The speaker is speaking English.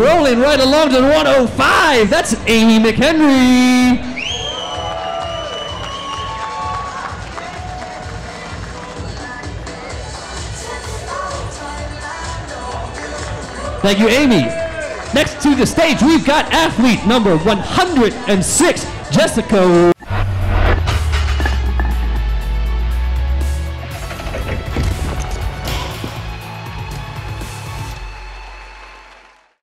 rolling right along to 105. That's Amy McHenry. Thank you, Amy. Next to the stage, we've got athlete number 106, Jessica.